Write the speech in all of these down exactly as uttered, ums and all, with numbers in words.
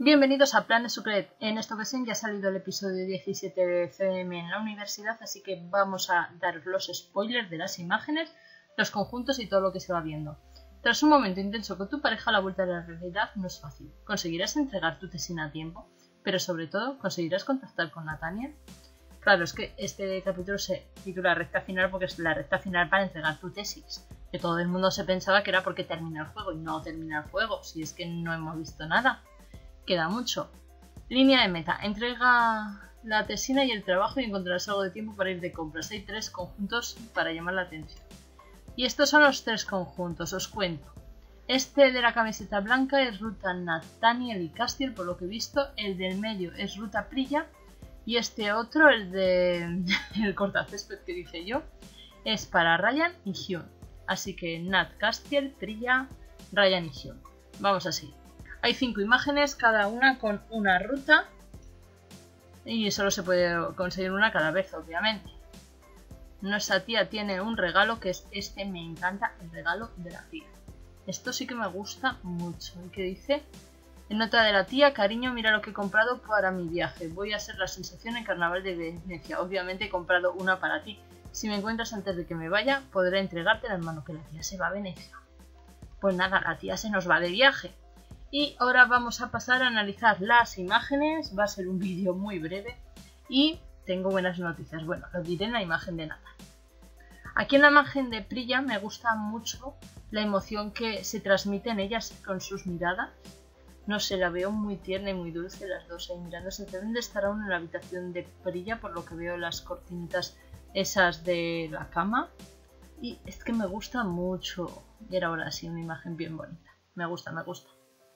Bienvenidos a Planet Sucret. En esta ocasión ya ha salido el episodio diecisiete de C M en la universidad, así que vamos a daros los spoilers de las imágenes, los conjuntos y todo lo que se va viendo. Tras un momento intenso con tu pareja, la vuelta a la realidad no es fácil. Conseguirás entregar tu tesina a tiempo, pero sobre todo, ¿conseguirás contactar con Nathaniel? Claro, es que este capítulo se titula recta final porque es la recta final para entregar tu tesis. Que todo el mundo se pensaba que era porque termina el juego y no termina el juego, si es que no hemos visto nada. Queda mucho. Línea de meta. Entrega la tesina y el trabajo y encontrarás algo de tiempo para ir de compras. Hay tres conjuntos para llamar la atención. Y estos son los tres conjuntos, os cuento. Este de la camiseta blanca es ruta Nathaniel y Castiel, por lo que he visto. El del medio es ruta Prilla. Y este otro, el de el cortacésped que dije yo, es para Ryan y Hyun. Así que Nat, Castiel, Prilla, Ryan y Hyun. Vamos así. Hay cinco imágenes, cada una con una ruta. Y solo se puede conseguir una cada vez, obviamente. Nuestra tía tiene un regalo que es este, me encanta, el regalo de la tía. Esto sí que me gusta mucho. ¿Y qué dice? En nota de la tía, cariño, mira lo que he comprado para mi viaje. Voy a ser la sensación en Carnaval de Venecia. Obviamente he comprado una para ti. Si me encuentras antes de que me vaya, podré entregártela, hermano, que la tía se va a Venecia. Pues nada, la tía se nos va de viaje. Y ahora vamos a pasar a analizar las imágenes. Va a ser un vídeo muy breve. Y tengo buenas noticias. Bueno, lo diré en la imagen de Nathaniel. Aquí en la imagen de Prilla me gusta mucho la emoción que se transmite en ellas con sus miradas. No sé, la veo muy tierna y muy dulce las dos ahí mirándose. Deben de estar aún en la habitación de Prilla, por lo que veo las cortinitas esas de la cama. Y es que me gusta mucho. Y era ahora sí una imagen bien bonita. Me gusta, me gusta.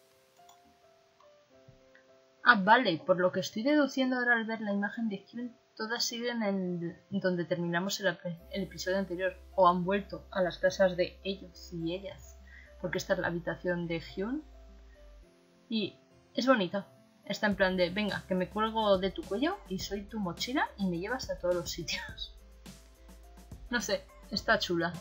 Ah, vale, por lo que estoy deduciendo ahora al ver la imagen de Hyun, todas siguen en donde terminamos el, el episodio anterior. O han vuelto a las casas de ellos y ellas. Porque esta es la habitación de Hyun. Y es bonita. Está en plan de, venga, que me cuelgo de tu cuello y soy tu mochila y me llevas a todos los sitios. No sé, está chula.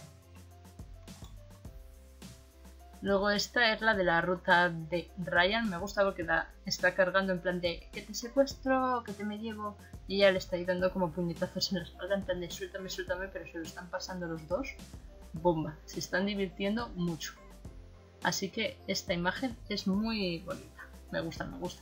Luego esta es la de la ruta de Ryan. Me gusta porque la está cargando en plan de, que te secuestro, que te me llevo. Y ella le está ahí dando como puñetazos en la espalda en plan de, suéltame, suéltame, pero se lo están pasando los dos. Bomba, se están divirtiendo mucho. Así que esta imagen es muy bonita. Me gusta, me gusta.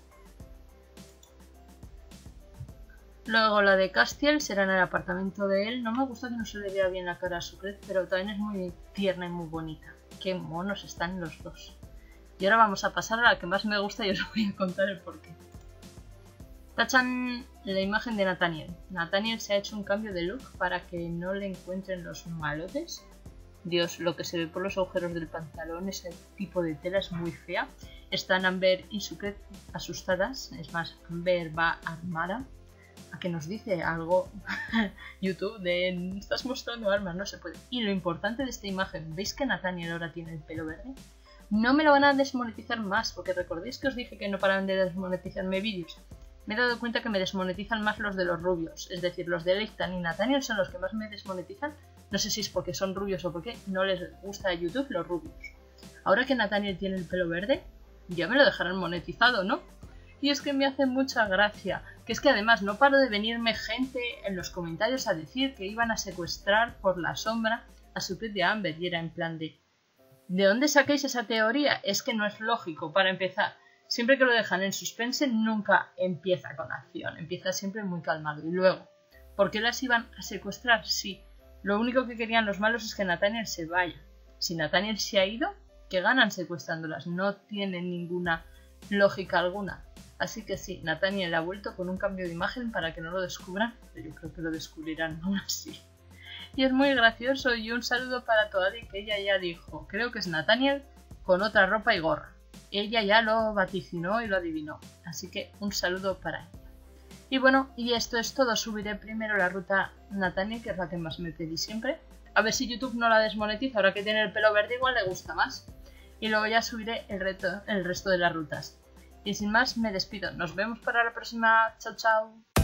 Luego la de Castiel será en el apartamento de él. No me gusta que no se le vea bien la cara a Sucret, pero también es muy tierna y muy bonita. Qué monos están los dos. Y ahora vamos a pasar a la que más me gusta y os voy a contar el porqué. Tachan la imagen de Nathaniel. Nathaniel se ha hecho un cambio de look para que no le encuentren los malotes. Dios, lo que se ve por los agujeros del pantalón, ese tipo de tela es muy fea. Están Amber y Sucret asustadas. Es más, Amber va armada. A que nos dice algo YouTube de estás mostrando armas, no se puede. Y lo importante de esta imagen, ¿veis que Nathaniel ahora tiene el pelo verde? No me lo van a desmonetizar más, porque recordéis que os dije que no paran de desmonetizarme vídeos. Me he dado cuenta que me desmonetizan más los de los rubios, es decir, los de Leiftan y Nathaniel son los que más me desmonetizan. No sé si es porque son rubios o porque no les gusta a YouTube los rubios. Ahora que Nathaniel tiene el pelo verde, ya me lo dejarán monetizado, ¿no? Y es que me hace mucha gracia, que es que además no paro de venirme gente en los comentarios a decir que iban a secuestrar por la sombra a Sucret y a Amber, y era en plan de ¿de dónde sacáis esa teoría? Es que no es lógico, para empezar. Siempre que lo dejan en suspense nunca empieza con acción, empieza siempre muy calmado. Y luego, ¿por qué las iban a secuestrar? Sí, lo único que querían los malos es que Nathaniel se vaya. Si Nathaniel se ha ido, ¿qué ganan secuestrándolas? No tiene ninguna lógica alguna. Así que sí, Nathaniel ha vuelto con un cambio de imagen para que no lo descubran, pero yo creo que lo descubrirán aún así. Y es muy gracioso, y un saludo para Toadi, que ella ya dijo, creo que es Nathaniel con otra ropa y gorra. Ella ya lo vaticinó y lo adivinó, así que un saludo para ella. Y bueno, y esto es todo, subiré primero la ruta Nathaniel, que es la que más me pedí siempre. A ver si YouTube no la desmonetiza, ahora que tiene el pelo verde igual le gusta más. Y luego ya subiré el, reto, el resto de las rutas. Y sin más, me despido. Nos vemos para la próxima. Chao, chao.